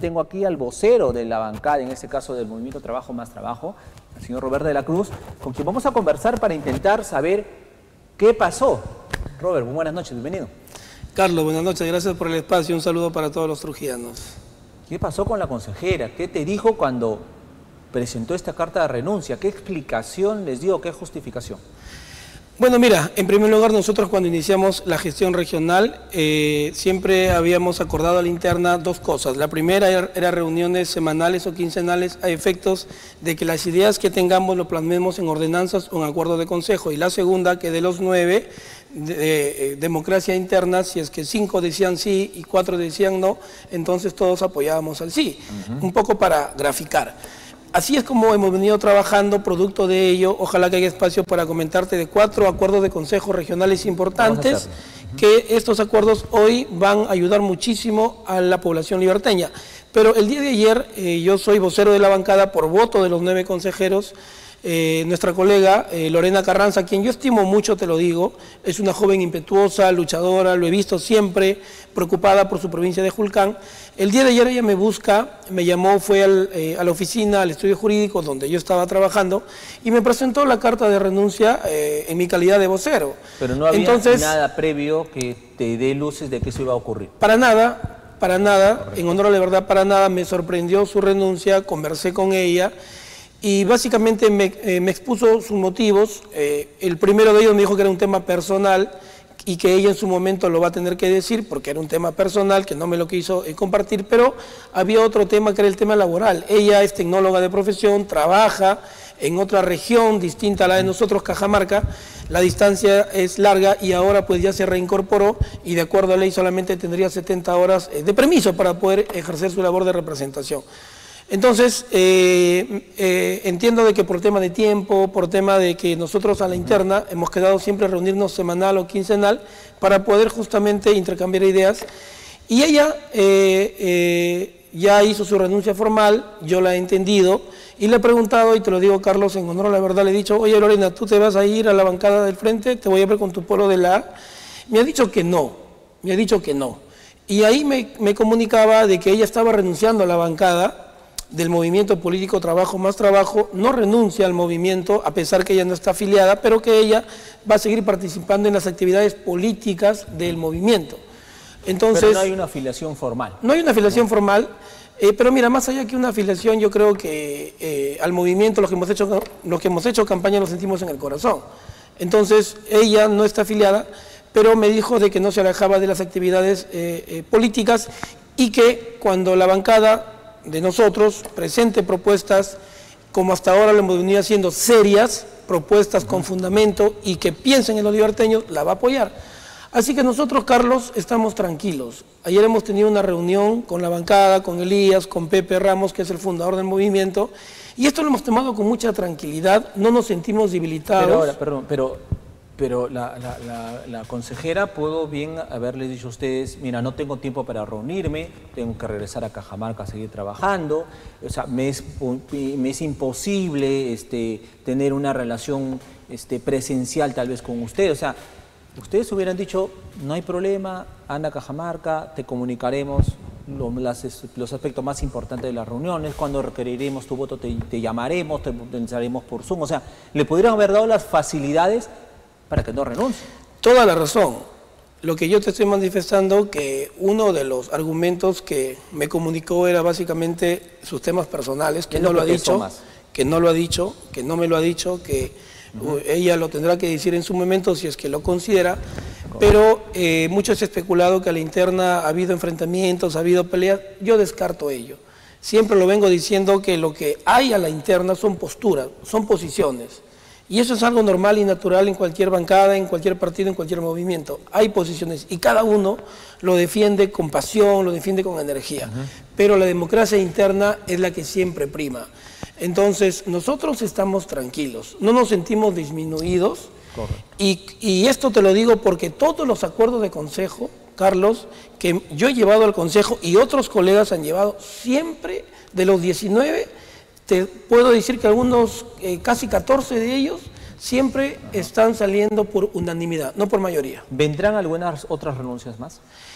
tengo aquí al vocero de la bancada, en este caso del Movimiento Trabajo Más Trabajo, el señor Robert de la Cruz, con quien vamos a conversar para intentar saber qué pasó. Robert, buenas noches, bienvenido. Carlos, buenas noches, gracias por el espacio, un saludo para todos los trujillanos. ¿Qué pasó con la consejera? ¿Qué te dijo cuando presentó esta carta de renuncia? ¿Qué explicación les dio? ¿Qué justificación? Bueno, mira, en primer lugar nosotros cuando iniciamos la gestión regional siempre habíamos acordado a la interna dos cosas. La primera era reuniones semanales o quincenales a efectos de que las ideas que tengamos lo plasmemos en ordenanzas o en acuerdo de consejo. Y la segunda, que de los 9 de democracia interna, si es que 5 decían sí y 4 decían no, entonces todos apoyábamos al sí. Un poco para graficar. Así es como hemos venido trabajando, producto de ello, ojalá que haya espacio para comentarte de 4 acuerdos de consejos regionales importantes, que estos acuerdos hoy van a ayudar muchísimo a la población liberteña. Pero el día de ayer yo soy vocero de la bancada por voto de los 9 consejeros. Nuestra colega Lorena Carranza, a quien yo estimo mucho, te lo digo, es una joven impetuosa, luchadora, lo he visto siempre, preocupada por su provincia de Julcán. El día de ayer ella me busca, me llamó, fue a la oficina, al estudio jurídico donde yo estaba trabajando y me presentó la carta de renuncia en mi calidad de vocero. Pero no había nada previo que te dé luces de que eso iba a ocurrir. Para nada, en honor a la verdad, para nada, me sorprendió su renuncia, conversé con ella. Y básicamente me expuso sus motivos. El primero de ellos me dijo que era un tema personal y que ella en su momento lo va a tener que decir porque era un tema personal que no me lo quiso compartir, pero había otro tema que era el tema laboral. Ella es tecnóloga de profesión, trabaja en otra región distinta a la de nosotros, Cajamarca. La distancia es larga y ahora pues ya se reincorporó y de acuerdo a ley solamente tendría 70 horas de permiso para poder ejercer su labor de representación. Entonces, entiendo de que por tema de tiempo, por tema de que nosotros a la interna hemos quedado siempre reunirnos semanal o quincenal para poder justamente intercambiar ideas. Y ella ya hizo su renuncia formal, yo la he entendido y le he preguntado, y te lo digo Carlos, en honor a la verdad, le he dicho, oye Lorena, ¿tú te vas a ir a la bancada del frente? ¿Te voy a ver con tu polo de la...? Me ha dicho que no, Y ahí me comunicaba de que ella estaba renunciando a la bancada del movimiento político Trabajo Más Trabajo, no renuncia al movimiento a pesar que ella no está afiliada, pero que ella va a seguir participando en las actividades políticas del movimiento. Entonces, pero no hay una afiliación formal. No hay una afiliación formal, pero mira, más allá que una afiliación, yo creo que al movimiento los que hemos hecho campaña lo sentimos en el corazón. Entonces, ella no está afiliada, pero me dijo de que no se alejaba de las actividades políticas y que cuando la bancada de nosotros presente propuestas como hasta ahora lo hemos venido haciendo, serias, propuestas con fundamento y que piensen en los liberteños, la va a apoyar. Así que nosotros, Carlos, estamos tranquilos. Ayer hemos tenido una reunión con la bancada, con Elías, con Pepe Ramos, que es el fundador del movimiento, y esto lo hemos tomado con mucha tranquilidad, no nos sentimos debilitados. Pero la consejera pudo bien haberles dicho a ustedes, mira, no tengo tiempo para reunirme, tengo que regresar a Cajamarca a seguir trabajando, o sea, me es imposible tener una relación presencial tal vez con usted, o sea, ustedes hubieran dicho, no hay problema, anda a Cajamarca, te comunicaremos los aspectos más importantes de las reuniones, cuando requeriremos tu voto te llamaremos, te pensaremos por Zoom, o sea, le pudieran haber dado las facilidades para que no renuncie. Toda la razón. Lo que yo te estoy manifestando, que uno de los argumentos que me comunicó era básicamente sus temas personales, que no lo ha dicho, que no me lo ha dicho, que ella lo tendrá que decir en su momento si es que lo considera, pero mucho se ha especulado que a la interna ha habido enfrentamientos, ha habido peleas, yo descarto ello. Siempre lo vengo diciendo que lo que hay a la interna son posturas, son posiciones. Y eso es algo normal y natural en cualquier bancada, en cualquier partido, en cualquier movimiento. Hay posiciones y cada uno lo defiende con pasión, lo defiende con energía. Pero la democracia interna es la que siempre prima. Entonces, nosotros estamos tranquilos, no nos sentimos disminuidos. Y esto te lo digo porque todos los acuerdos de consejo, Carlos, que yo he llevado al consejo y otros colegas han llevado, siempre de los 19, te puedo decir que algunos, casi 14 de ellos, siempre están saliendo por unanimidad, no por mayoría. ¿Vendrán algunas otras renuncias más?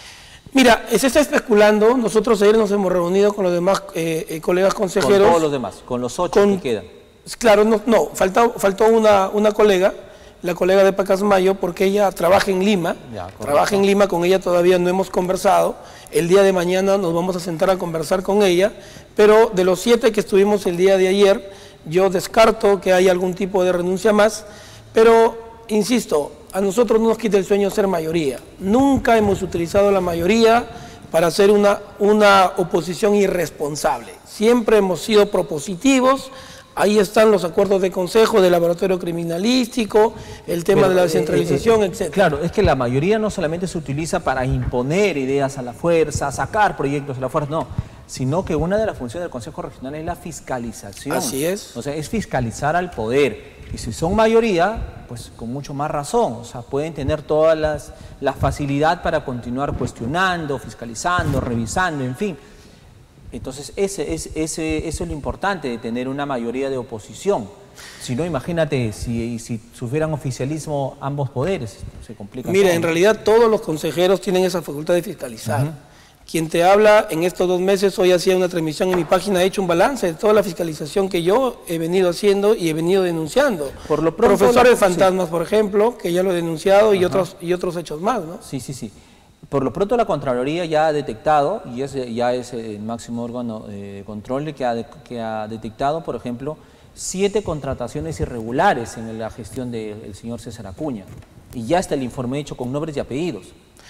Mira, se está especulando. Nosotros ayer nos hemos reunido con los demás colegas consejeros. Con todos los demás, con los 8 que quedan. Claro, no, faltó una colega, la colega de Pacasmayo, porque ella trabaja en Lima. Trabaja en Lima, con ella todavía no hemos conversado. El día de mañana nos vamos a sentar a conversar con ella, pero de los 7 que estuvimos el día de ayer, yo descarto que haya algún tipo de renuncia más, pero insisto, a nosotros no nos quita el sueño ser mayoría. Nunca hemos utilizado la mayoría para hacer una oposición irresponsable. Siempre hemos sido propositivos. Ahí están los acuerdos de consejo del laboratorio criminalístico, el tema de la descentralización, etc. Claro, es que la mayoría no solamente se utiliza para imponer ideas a la fuerza, sacar proyectos a la fuerza, no, sino que una de las funciones del Consejo Regional es la fiscalización. Así es. O sea, es fiscalizar al poder. Y si son mayoría, pues con mucho más razón, o sea, pueden tener toda la facilidad para continuar cuestionando, fiscalizando, revisando, en fin. Entonces, eso es lo importante de tener una mayoría de oposición. Si no, imagínate, si sufrieran oficialismo ambos poderes, se complica. Mira, en realidad todos los consejeros tienen esa facultad de fiscalizar. Quien te habla en estos 2 meses, hoy hacía una transmisión en mi página, he hecho un balance de toda la fiscalización que yo he venido haciendo y he venido denunciando. Por lo pronto, profesores fantasmas, por ejemplo, que ya lo he denunciado, y otros hechos más, ¿no? Sí. Por lo pronto la Contraloría ya ha detectado, y ya es el máximo órgano de control que ha detectado, por ejemplo, 7 contrataciones irregulares en la gestión del señor César Acuña. Y ya está el informe hecho con nombres y apellidos.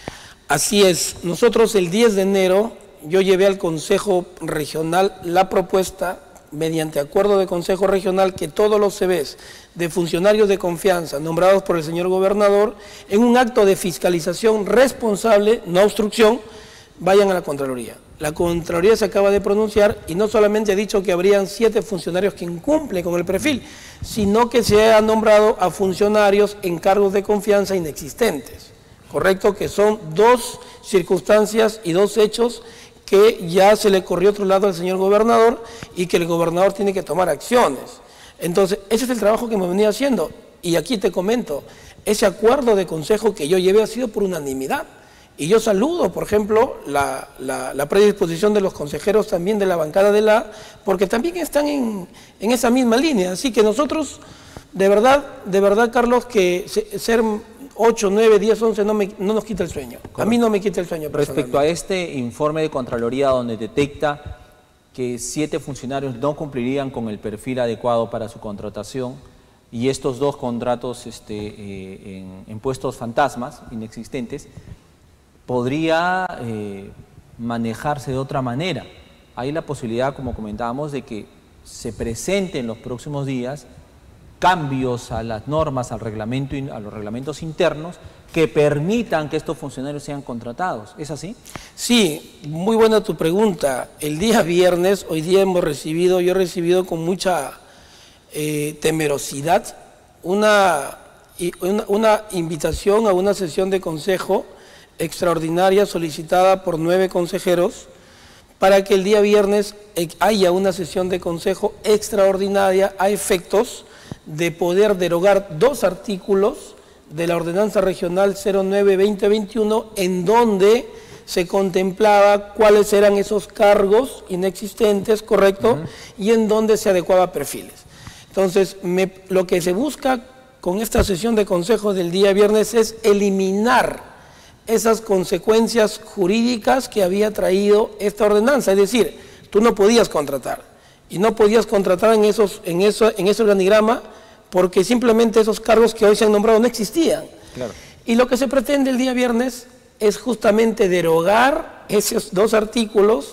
Así es. Nosotros el 10 de enero, yo llevé al Consejo Regional la propuesta, mediante acuerdo de Consejo Regional, que todos los CVs de funcionarios de confianza nombrados por el señor gobernador, en un acto de fiscalización responsable, no obstrucción, vayan a la Contraloría. La Contraloría se acaba de pronunciar y no solamente ha dicho que habrían 7 funcionarios que incumplen con el perfil, sino que se ha nombrado a funcionarios en cargos de confianza inexistentes. Correcto, que son 2 circunstancias y 2 hechos que ya se le corrió otro lado al señor gobernador y que el gobernador tiene que tomar acciones. Entonces, ese es el trabajo que me venía haciendo. Y aquí te comento, ese acuerdo de consejo que yo llevé ha sido por unanimidad. Y yo saludo, por ejemplo, la predisposición de los consejeros también de la bancada de la, porque también están en esa misma línea. Así que nosotros, de verdad, Carlos, que ser 8, 9, 10, 11 no nos quita el sueño. Correcto. A mí no me quita el sueño. Respecto a este informe de Contraloría donde detecta que 7 funcionarios no cumplirían con el perfil adecuado para su contratación y estos 2 contratos en puestos fantasmas, inexistentes, podría manejarse de otra manera. Hay la posibilidad, como comentábamos, de que se presente en los próximos días cambios a las normas, a los reglamentos internos que permitan que estos funcionarios sean contratados. ¿Es así? Sí, muy buena tu pregunta. El día viernes, hoy día yo he recibido con mucha temerosidad una invitación a una sesión de consejo extraordinaria solicitada por 9 consejeros para que el día viernes haya una sesión de consejo extraordinaria a efectos de poder derogar 2 artículos de la Ordenanza Regional 09-2021 en donde se contemplaba cuáles eran esos cargos inexistentes, ¿correcto? Y en donde se adecuaba perfiles. Entonces, lo que se busca con esta sesión de consejo del día viernes es eliminar esas consecuencias jurídicas que había traído esta ordenanza. Es decir, tú no podías contratar, y no podías contratar en ese organigrama porque simplemente esos cargos que hoy se han nombrado no existían. Claro. Y lo que se pretende el día viernes es justamente derogar esos 2 artículos,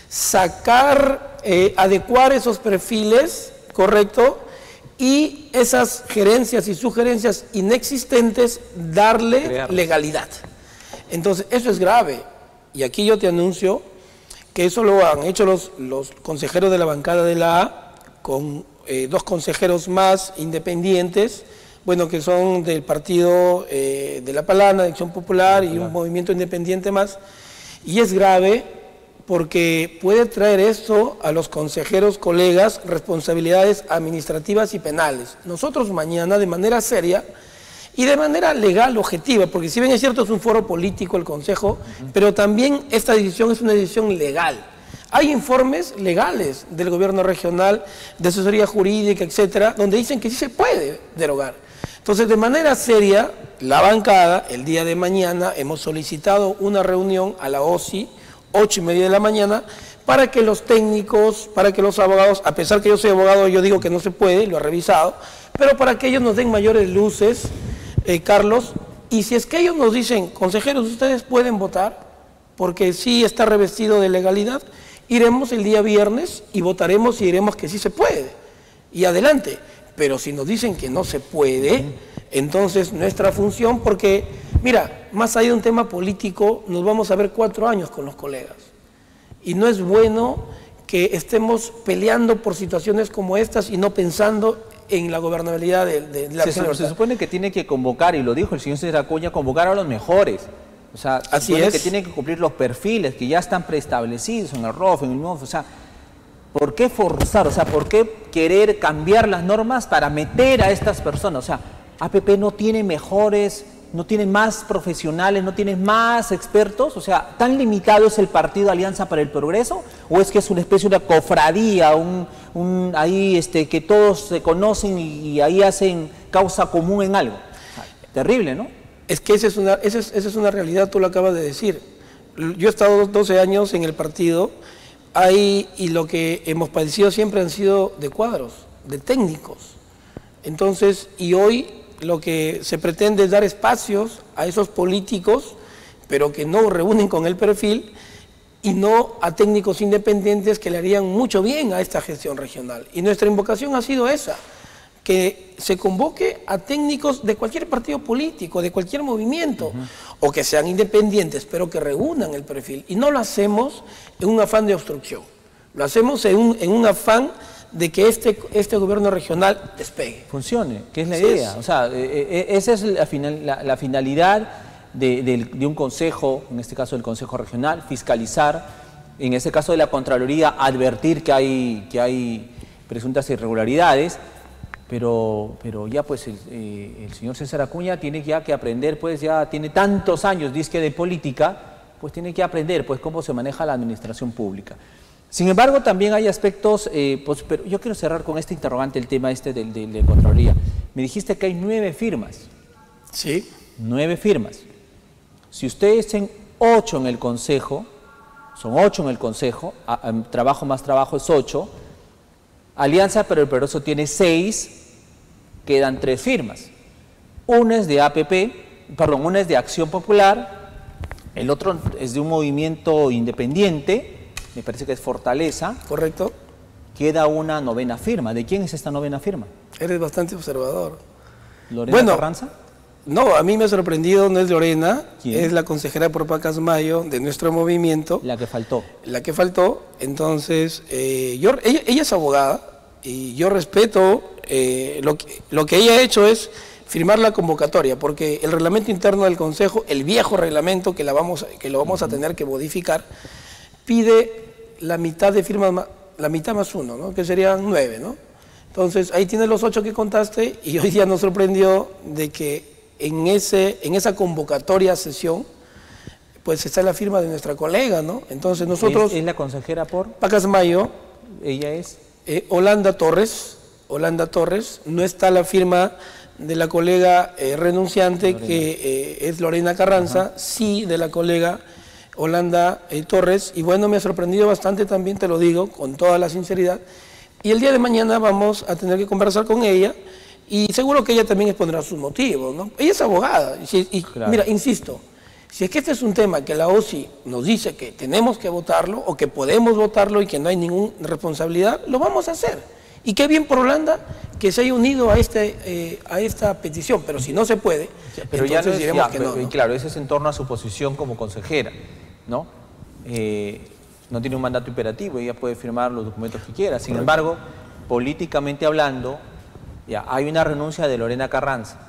adecuar esos perfiles, ¿correcto? Y esas gerencias y sugerencias inexistentes, darle legalidad. Entonces, eso es grave. Y aquí yo te anuncio que eso lo han hecho los consejeros de la bancada de la A, con 2 consejeros más independientes, bueno, que son del partido de La Palana, de Acción Popular, y un movimiento independiente más. Y es grave porque puede traer esto a los consejeros, colegas, responsabilidades administrativas y penales. Nosotros mañana, de manera seria, y de manera legal, objetiva, porque si bien es cierto es un foro político el Consejo, pero también esta decisión es una decisión legal. Hay informes legales del gobierno regional, de asesoría jurídica, etcétera, donde dicen que sí se puede derogar. Entonces, de manera seria, la bancada, el día de mañana, hemos solicitado una reunión a la OSI, 8:30 de la mañana, para que los técnicos, para que los abogados, a pesar que yo soy abogado, yo digo que no se puede, lo he revisado, pero para que ellos nos den mayores luces, Carlos, y si es que ellos nos dicen, consejeros, ustedes pueden votar, porque sí está revestido de legalidad, iremos el día viernes y votaremos y diremos que sí se puede, y adelante. Pero si nos dicen que no se puede, entonces nuestra función, porque, mira, más allá de un tema político, nos vamos a ver 4 años con los colegas. Y no es bueno que estemos peleando por situaciones como estas y no pensando en la gobernabilidad de la región. Se supone que tiene que convocar, y lo dijo el señor César Acuña, convocar a los mejores. O sea, se supone que tiene que cumplir los perfiles que ya están preestablecidos en el ROF, en el MOF. O sea, ¿por qué forzar? O sea, ¿por qué querer cambiar las normas para meter a estas personas? O sea, APP no tiene mejores, no tiene más profesionales, no tiene más expertos. O sea, ¿tan limitado es el partido Alianza para el Progreso? ¿O es que es una especie de una cofradía, ahí que todos se conocen y ahí hacen causa común en algo? O sea, terrible, ¿no? Es que esa es una realidad, tú lo acabas de decir. Yo he estado 12 años en el partido y lo que hemos padecido siempre han sido de cuadros, de técnicos. Entonces, y hoy lo que se pretende es dar espacios a esos políticos, pero que no reúnen con el perfil, y no a técnicos independientes que le harían mucho bien a esta gestión regional. Y nuestra invocación ha sido esa, que se convoque a técnicos de cualquier partido político, de cualquier movimiento, o que sean independientes, pero que reúnan el perfil. Y no lo hacemos en un afán de obstrucción, lo hacemos en un afán de que este gobierno regional despegue. Funcione, que es la idea. O sea, esa es la finalidad de un consejo, en este caso del Consejo Regional, fiscalizar, en este caso de la Contraloría, advertir que hay presuntas irregularidades. Pero ya pues el señor César Acuña tiene ya que aprender, pues ya tiene tantos años, dice, de política, pues tiene que aprender pues cómo se maneja la administración pública. Sin embargo, también hay aspectos, pues, pero yo quiero cerrar con este interrogante, el tema de Contraloría. Me dijiste que hay 9 firmas. Sí. 9 firmas. Si ustedes tienen 8 en el Consejo, son 8 en el Consejo, trabajo más trabajo es 8, Alianza para el Progreso tiene 6, quedan 3 firmas. Una es de una es de Acción Popular, el otro es de un movimiento independiente, me parece que es Fortaleza. Correcto. Queda una 9ª firma. ¿De quién es esta 9ª firma? Eres bastante observador. ¿Lorena Carranza? No, a mí me ha sorprendido, no es Lorena, ¿Quién? Es la consejera por Pacasmayo de nuestro movimiento. La que faltó. La que faltó, entonces, ella es abogada y yo respeto, lo que ella ha hecho es firmar la convocatoria, porque el reglamento interno del Consejo, el viejo reglamento que lo vamos a tener que modificar, pide la mitad de firmas, la mitad más 1, ¿no? Que serían 9, ¿no? Entonces, ahí tienes los 8 que contaste y hoy día nos sorprendió de que en esa convocatoria sesión, pues está la firma de nuestra colega, ¿no? Entonces nosotros... ¿Es la consejera por? Pacasmayo. ¿Ella es? Holanda Torres, no está la firma de la colega renunciante, Lorena, que es Lorena Carranza, sí de la colega Holanda Torres, y bueno, me ha sorprendido bastante también, te lo digo, con toda la sinceridad, y el día de mañana vamos a tener que conversar con ella, y seguro que ella también expondrá sus motivos, ¿no? Ella es abogada, y claro. Mira, insisto, si es que este es un tema que la OSI nos dice que tenemos que votarlo, o que podemos votarlo y que no hay ninguna responsabilidad, lo vamos a hacer. Y qué bien por Holanda que se haya unido a esta petición, pero si no se puede, pero entonces ya no diremos que no, ¿no? Claro, ese es en torno a su posición como consejera, ¿no? No tiene un mandato imperativo, ella puede firmar los documentos que quiera. Sin embargo, políticamente hablando, ya hay una renuncia de Lorena Carranza.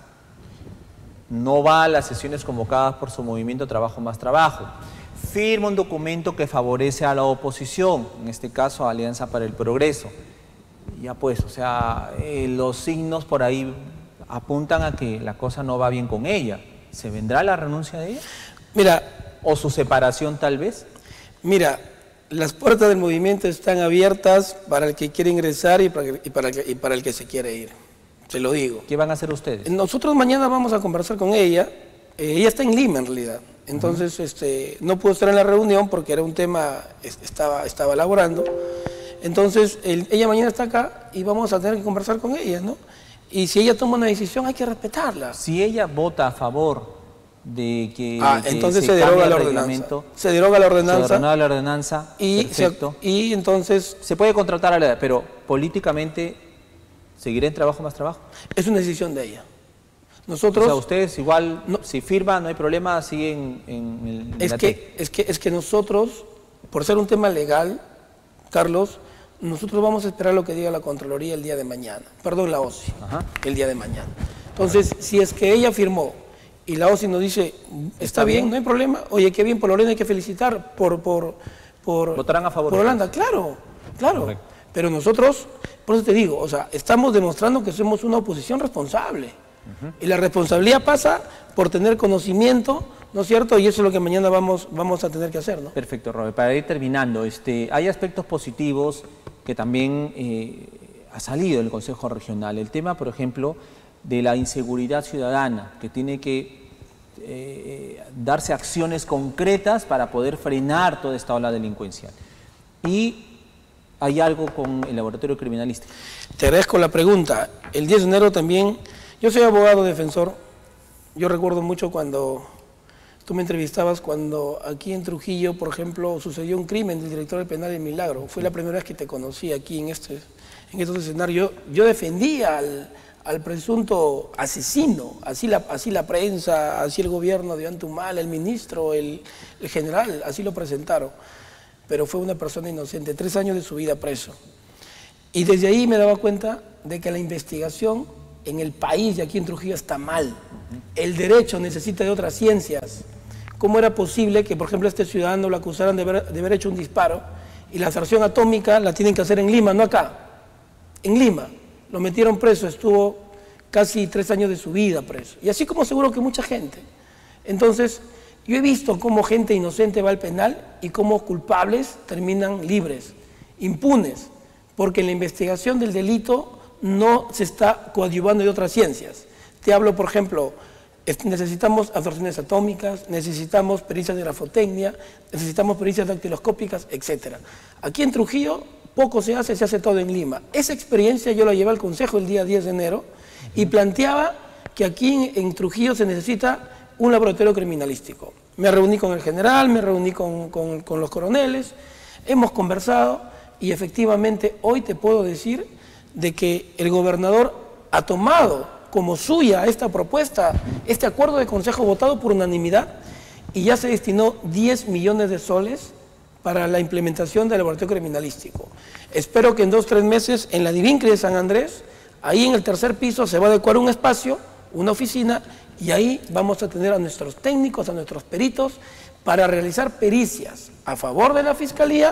No va a las sesiones convocadas por su movimiento Trabajo más Trabajo. Firma un documento que favorece a la oposición, en este caso a Alianza para el Progreso. Ya pues, o sea, los signos por ahí apuntan a que la cosa no va bien con ella. ¿Se vendrá la renuncia de ella? Mira, ¿O su separación tal vez? mira, las puertas del movimiento están abiertas para el que quiere ingresar y para el que se quiere ir. Se lo digo. ¿Qué van a hacer ustedes? Nosotros mañana vamos a conversar con ella. Ella está en Lima en realidad. Entonces no pudo estar en la reunión porque era un tema, estaba elaborando. Entonces ella mañana está acá y vamos a tener que conversar con ella, ¿no? Y si ella toma una decisión hay que respetarla. Si ella vota a favor de que, entonces se se deroga cambie la el ordenanza. reglamento, Se deroga la se ordenanza. deroga la ordenanza, perfecto. Y entonces Se puede contratar a la, pero políticamente seguirá en trabajo más trabajo. es una decisión de ella. O Nosotros... sea, ustedes igual, No. si firman, no hay problema, siguen en Es la que nosotros, por ser un tema legal, Carlos, nosotros vamos a esperar lo que diga la Contraloría el día de mañana. Perdón, la OSI, Ajá. el día de mañana. Entonces, si es que ella firmó y la OSI nos dice, está bien, no hay problema, oye, qué bien por Lorena, hay que felicitar por Votarán a favor por de Holanda, claro. Correcto. Pero nosotros, por eso te digo, o sea, estamos demostrando que somos una oposición responsable. Y la responsabilidad pasa por tener conocimiento, ¿no es cierto? Y eso es lo que mañana vamos a tener que hacer, ¿no? Perfecto, Robert. Para ir terminando, hay aspectos positivos que también ha salido del Consejo Regional. El tema, por ejemplo, de la inseguridad ciudadana, que tiene que darse acciones concretas para poder frenar toda esta ola delincuencial. Y hay algo con el laboratorio criminalístico. Te agradezco la pregunta. El 10 de enero también, yo soy abogado defensor. Yo recuerdo mucho cuando tú me entrevistabas, cuando aquí en Trujillo, por ejemplo, sucedió un crimen del director del penal de Milagro. Fue la primera vez que te conocí aquí en estos escenarios. Yo defendía al presunto asesino, así la prensa, así el gobierno de Antumal, el ministro, el general, así lo presentaron. Pero fue una persona inocente, 3 años de su vida preso. Y desde ahí me daba cuenta de que la investigación en el país y aquí en Trujillo está mal. El derecho necesita de otras ciencias. ¿Cómo era posible que, por ejemplo, a este ciudadano lo acusaran de haber hecho un disparo y la extracción atómica la tienen que hacer en Lima, no acá? En Lima. Lo metieron preso, estuvo casi 3 años de su vida preso. Y así como seguro que mucha gente. Entonces, yo he visto cómo gente inocente va al penal y cómo culpables terminan libres, impunes, porque en la investigación del delito no se está coadyuvando de otras ciencias. Te hablo, por ejemplo, necesitamos absorciones atómicas, necesitamos pericias de grafotecnia, necesitamos pericias dactiloscópicas, etc. Aquí en Trujillo poco se hace todo en Lima. Esa experiencia yo la llevé al Consejo el día 10 de enero y planteaba que aquí en Trujillo se necesita un laboratorio criminalístico. Me reuní con el general, me reuní con los coroneles, hemos conversado y efectivamente hoy te puedo decir de que el gobernador ha tomado como suya esta propuesta, este acuerdo de consejo votado por unanimidad y ya se destinó 10 millones de soles para la implementación del laboratorio criminalístico. Espero que en 2 o 3 meses en la Divincre de San Andrés, ahí en el 3er piso se va a adecuar un espacio, una oficina, y ahí vamos a tener a nuestros técnicos, a nuestros peritos, para realizar pericias a favor de la Fiscalía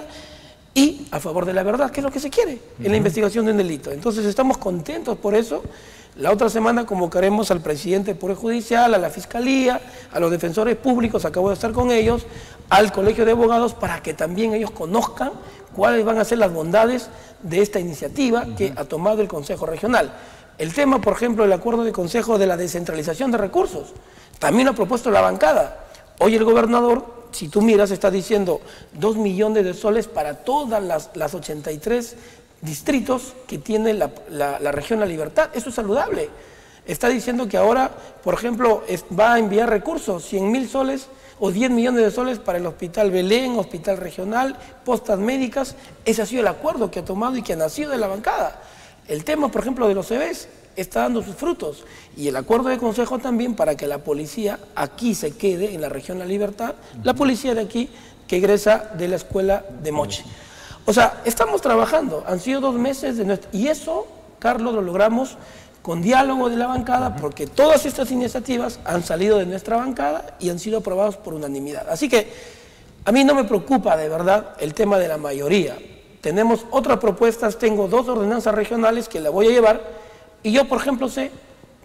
y a favor de la verdad, que es lo que se quiere en la investigación de un delito. Entonces estamos contentos por eso. La otra semana convocaremos al presidente del Poder Judicial, a la Fiscalía, a los defensores públicos, acabo de estar con ellos, al Colegio de Abogados, para que también ellos conozcan cuáles van a ser las bondades de esta iniciativa que ha tomado el Consejo Regional. El tema, por ejemplo, del acuerdo de consejo de la descentralización de recursos, también lo ha propuesto la bancada. Hoy el gobernador, si tú miras, está diciendo 2 millones de soles para todas las 83 distritos que tiene la región La Libertad. Eso es saludable. Está diciendo que ahora, por ejemplo, va a enviar recursos, 100.000 soles o 10 millones de soles para el Hospital Belén, Hospital Regional, postas médicas. Ese ha sido el acuerdo que ha tomado y que ha nacido de la bancada. El tema, por ejemplo, de los CBs está dando sus frutos. Y el acuerdo de consejo también para que la policía aquí se quede, en la región La Libertad, la policía de aquí que egresa de la escuela de Moche. O sea, estamos trabajando, han sido 2 meses de nuestra... Y eso, Carlos, lo logramos con diálogo de la bancada, porque todas estas iniciativas han salido de nuestra bancada y han sido aprobadas por unanimidad. Así que a mí no me preocupa de verdad el tema de la mayoría. Tenemos otras propuestas, tengo 2 ordenanzas regionales que la voy a llevar y yo, por ejemplo, sé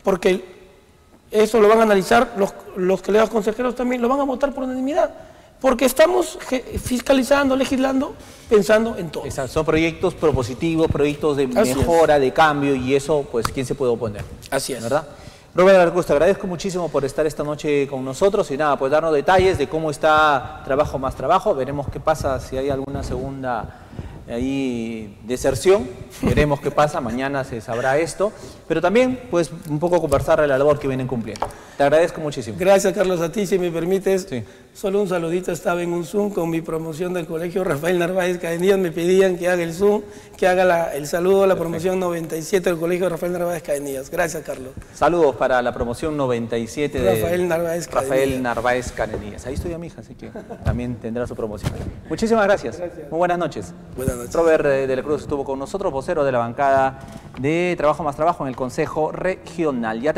porque eso lo van a analizar los colegas consejeros también, lo van a votar por unanimidad, porque estamos fiscalizando, legislando, pensando en todo. Exacto. Son proyectos propositivos, proyectos de Así mejora, de cambio, y eso, pues, ¿quién se puede oponer? Así es. ¿Verdad? Robert Alarcos, te agradezco muchísimo por estar esta noche con nosotros y nada, pues darnos detalles de cómo está Trabajo Más Trabajo. Veremos qué pasa, si hay alguna segunda ahí deserción, veremos qué pasa, mañana se sabrá esto, pero también pues un poco conversar de la labor que vienen cumpliendo. Te agradezco muchísimo. Gracias, Carlos, a ti, si me permites. Sí. Solo un saludito, estaba en un Zoom con mi promoción del Colegio Rafael Narváez Cadenillas, me pedían que haga el Zoom, que haga el saludo a la promoción 97 del Colegio Rafael Narváez Cadenillas. Gracias, Carlos. Saludos para la promoción 97 de Rafael Narváez Cadenillas. Ahí estoy a mi hija, así que también tendrá su promoción. Muchísimas gracias. Muy buenas noches. Buenas noches. Robert de la Cruz estuvo con nosotros, vocero de la bancada de Trabajo Más Trabajo en el Consejo Regional.